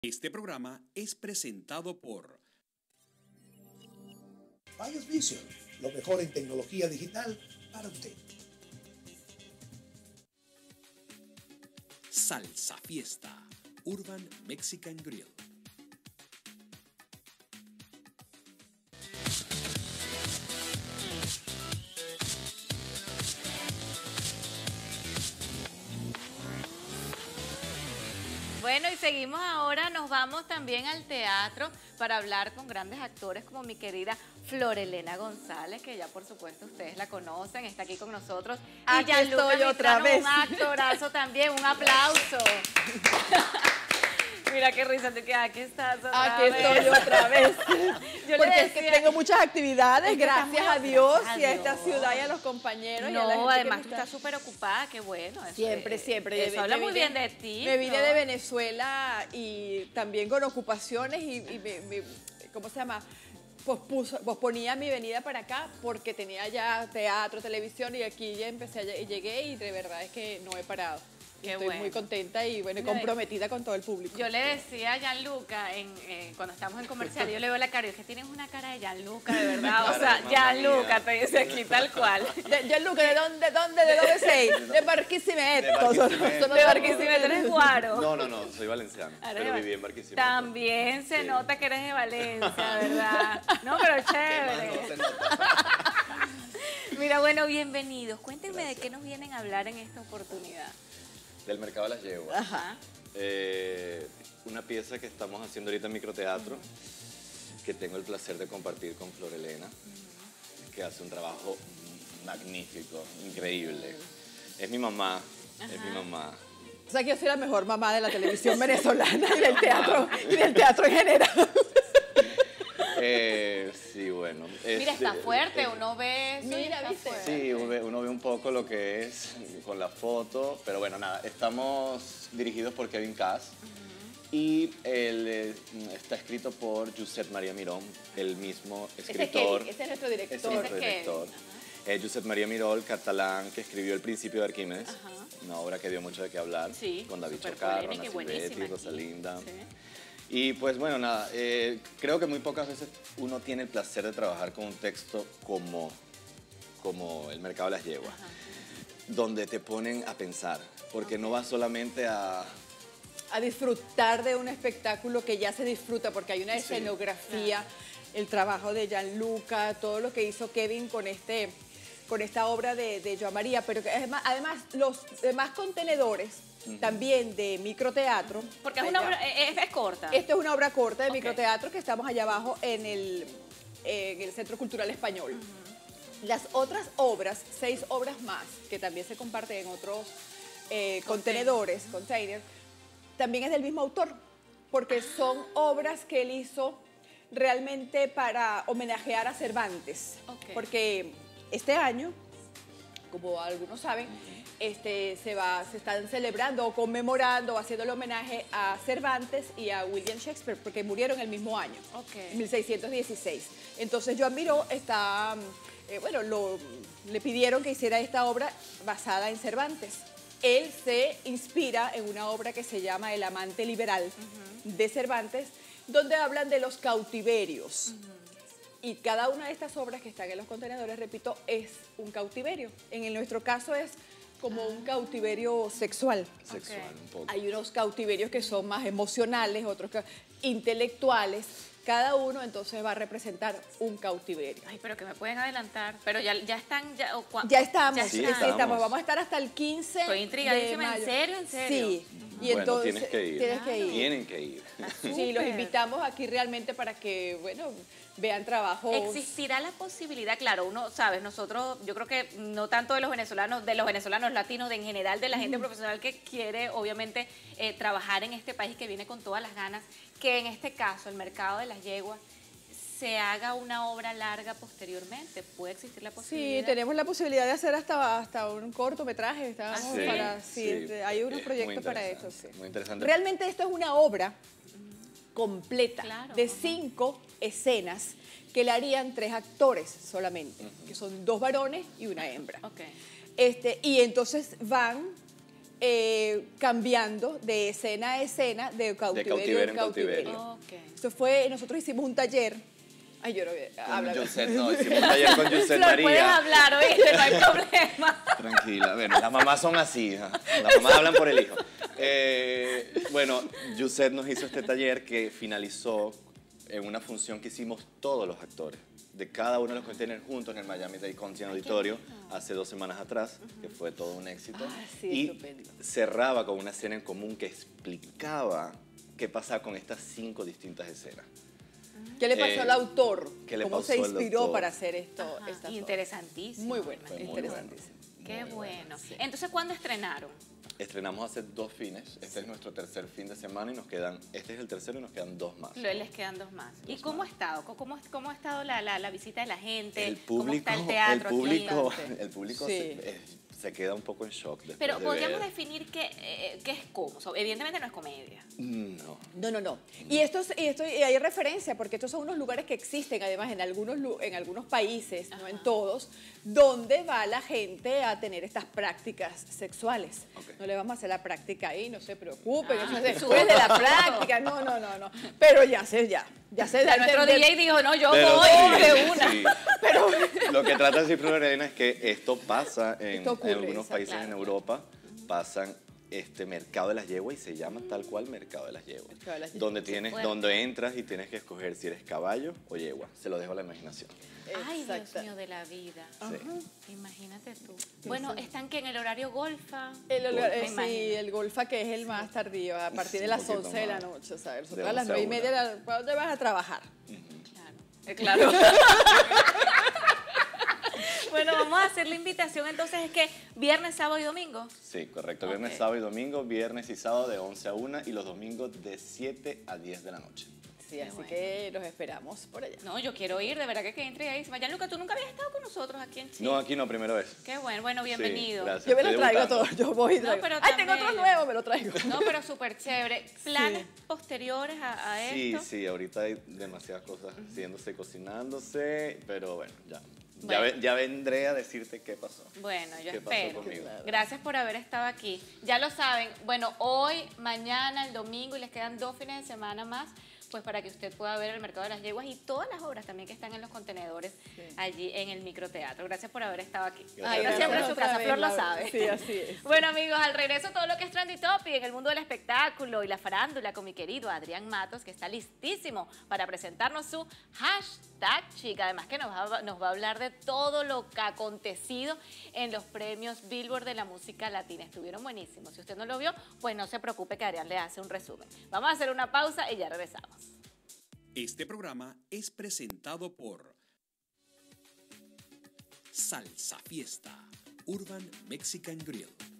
Este programa es presentado por Bios Vision, lo mejor en tecnología digital para usted. Salsa Fiesta, Urban Mexican Grill. Bueno, y seguimos ahora, nos vamos también al teatro para hablar con grandes actores como mi querida Florelena González, que ya por supuesto ustedes la conocen, está aquí con nosotros. Aquí y estoy otra vez. Un actorazo también, un aplauso. Mira qué risa, te queda, aquí estás otra vez. Estoy otra vez. Yo porque le decía, es que tengo muchas actividades, gracias a Dios y a esta Dios. ciudad y a los compañeros. No, y a la gente además tú estás súper ocupada, qué bueno. Siempre, siempre. Eso habla muy bien de ti. Me vine de Venezuela y también con ocupaciones y ¿cómo se llama? Posponía mi venida para acá porque tenía ya teatro, televisión y aquí ya y llegué y de verdad es que no he parado. Estoy muy contenta y bueno, comprometida con todo el público. Yo le decía a Gianluca, cuando estamos en comercial, yo le veo la cara y es que tienes una cara de Gianluca, de verdad. O sea, Gianluca, te dice aquí tal cual. Gianluca, ¿de dónde seis? De Barquisimeto. De Barquisimeto, ¿eres guaro? No, soy valenciano, pero viví en Barquisimeto. También se nota que eres de Valencia, ¿verdad? No, pero chévere. No se nota. Mira, bueno, bienvenidos. Cuéntenme de qué nos vienen a hablar en esta oportunidad. Del mercado de las yeguas. Ajá. Una pieza que estamos haciendo ahorita en microteatro, que tengo el placer de compartir con Florelena, que hace un trabajo magnífico, increíble. Es mi mamá, es mi mamá. O sea que yo soy la mejor mamá de la televisión venezolana y del teatro en general. Sí, bueno. Mira, está fuerte, uno ve eso. Mira, ¿viste? Sí, uno ve un poco lo que es con la foto, pero bueno, nada, estamos dirigidos por Kevin Cass y está escrito por Josep María Mirón, el mismo escritor. Ese es nuestro director. Ese es nuestro director. Josep María Mirón, catalán, que escribió El Principio de Arquímedes, una obra que dio mucho de qué hablar, con David Chocarro, Ana Silvetti, Rosalinda. Sí. Y pues bueno, nada, creo que muy pocas veces uno tiene el placer de trabajar con un texto como El mercado de las yeguas, donde te ponen a pensar, porque no vas solamente a disfrutar de un espectáculo que ya se disfruta, porque hay una escenografía, el trabajo de Gianluca, todo lo que hizo Kevin con esta obra de Joan María, pero que además los demás contenedores también de microteatro. Porque es una obra, es corta. Esto es una obra corta de microteatro que estamos allá abajo en el Centro Cultural Español. Las otras obras, 6 obras más, que también se comparten en otros containers, también es del mismo autor, porque son obras que él hizo realmente para homenajear a Cervantes. Porque este año, como algunos saben, se están celebrando o conmemorando o haciendo el homenaje a Cervantes y a William Shakespeare, porque murieron el mismo año, en 1616. Entonces Joan Miró está, le pidieron que hiciera esta obra basada en Cervantes. Él se inspira en una obra que se llama El amante liberal de Cervantes, donde hablan de los cautiverios. Y cada una de estas obras que están en los contenedores, repito, es un cautiverio. En nuestro caso es como un cautiverio sexual. Un poco. Hay unos cautiverios que son más emocionales, otros intelectuales. Cada uno entonces va a representar un cautiverio. Ay, pero que me pueden adelantar. Pero ya están, ya estamos. Sí, estamos. Vamos a estar hasta el 15 Estoy intrigadísima, ¿en serio? Sí. Y bueno, entonces tienes que ir. Tienen que ir. Sí, los invitamos aquí realmente para que, vean trabajo. ¿Existirá la posibilidad? Claro, uno, sabes, nosotros, yo creo que no tanto de los venezolanos latinos, de en general de la gente profesional que quiere, obviamente, trabajar en este país, que viene con todas las ganas, que en este caso, el mercado de las yeguas, se haga una obra larga posteriormente. ¿Puede existir la posibilidad? Sí, tenemos la posibilidad de hacer hasta un cortometraje. Hay unos proyectos para eso. Sí. Muy interesante. Realmente esto es una obra completa de 5 escenas que le harían 3 actores solamente, que son 2 varones y una hembra. Y entonces van cambiando de escena a escena, de cautiverio en cautiverio. Okay. Esto fue, nosotros hicimos un taller. Ay, yo no voy a hablar. No, hicimos un taller con Yuset María. Puedes hablar, ¿oíste? No hay problema. Tranquila, bueno, las mamás son así, ¿no? Las mamás hablan por el hijo. Bueno, Yuset nos hizo este taller que finalizó en una función que hicimos todos los actores, de cada uno de los containers juntos en el Miami-Dade County Auditorio hace 2 semanas atrás, que fue todo un éxito. Sí, y estupendo. cerraba con una escena en común que explicaba qué pasaba con estas 5 distintas escenas. ¿Qué le pasó al autor? ¿Qué le ¿Cómo pasó se al inspiró autor? para hacer esto? Interesantísimo. Muy bueno, Fue muy interesantísimo. Qué bueno. Entonces, ¿cuándo estrenaron? Estrenamos hace 2 fines. Este es nuestro tercer fin de semana y nos quedan, este es el tercero y nos quedan 2 más. Les quedan 2 más. ¿Y cómo ha estado? ¿Cómo ha estado la visita de la gente? El público, ¿Cómo está el teatro el público Sí. se queda un poco en shock después Pero de podríamos ver. definir qué es cómo. Evidentemente no es comedia. No. No. Y hay referencia, porque estos son unos lugares que existen, además, en algunos países, no en todos, donde va la gente a tener estas prácticas sexuales. Okay. No le vamos a hacer la práctica ahí, no se preocupen, eso es su después de la práctica. No. Pero ya se da. Nuestro DJ dijo, no, yo Pero voy sí, de una. sí. Lo que trata de decir Florena es que esto pasa en algunos países en Europa, pasan este mercado de las yeguas y se llama tal cual mercado de las yeguas. Donde entras y tienes que escoger si eres caballo o yegua. Se lo dejo a la imaginación. Ay, Dios mío de la vida. Sí. Imagínate tú. Bueno, ¿están que en el horario golfa? Sí, el golfa, que es el más tardío, a partir de las 11 de la noche, ¿sabes? Nosotros a las 11 a 9:30, ¿para dónde vas a trabajar? Claro. Bueno, vamos a hacer la invitación entonces, es que viernes, sábado y domingo. Sí, correcto. Viernes, sábado y domingo, viernes y sábado de 11 a 1 y los domingos de 7 a 10 de la noche. Sí, así que los esperamos por allá. No, yo quiero ir, de verdad que quedé intrigadísima. Gianluca, tú nunca habías estado con nosotros aquí en Chile. No, aquí no, primera vez. Qué bueno, bienvenido. Sí, gracias. Yo me lo Estoy traigo debutando. todo, yo voy y traigo. pero Ay, tengo otro también. nuevo, me lo traigo. No, pero súper chévere. ¿Planes posteriores a esto? Sí, ahorita hay demasiadas cosas haciéndose, cocinándose, pero bueno, ya. Bueno. Ya vendré a decirte qué pasó. Bueno, yo ¿Qué pasó espero. conmigo? Gracias por haber estado aquí. Ya lo saben, bueno, hoy, mañana, el domingo y les quedan 2 fines de semana más, pues para que usted pueda ver el mercado de las yeguas y todas las obras también que están en los contenedores allí en el microteatro. Gracias por haber estado aquí. Gracias. Siempre en su Otra casa, vez, Flor lo Laura. sabe. Sí, así es. Bueno, amigos, al regreso todo lo que es Trendy Topic en el mundo del espectáculo y la farándula con mi querido Adrián Matos, que está listísimo para presentarnos su hashtag chica. Además que nos va a hablar de todo lo que ha acontecido en los premios Billboard de la música latina. Estuvieron buenísimos. Si usted no lo vio, pues no se preocupe que Adrián le hace un resumen. Vamos a hacer una pausa y ya regresamos. Este programa es presentado por Salsa Fiesta, Urban Mexican Grill.